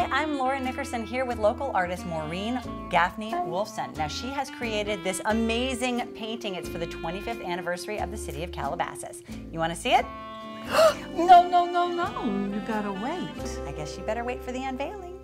I'm Laura Nickerson here with local artist Maureen Gaffney Wolfson. Now she has created this amazing painting. It's for the 25th anniversary of the city of Calabasas. You want to see it? No, you gotta wait. I guess you better wait for the unveiling.